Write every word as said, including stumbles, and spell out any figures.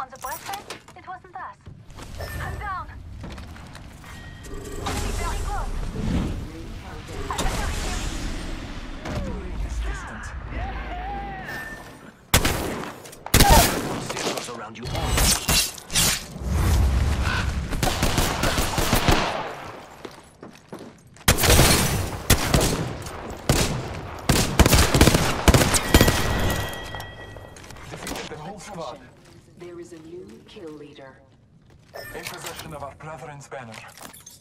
On the bright side, it wasn't us. I'm down. Enemy very close. Attacker here. Ring is distant. Circles around you all. Defeated the whole squad. There is a new kill leader. In possession of our brethren's banner.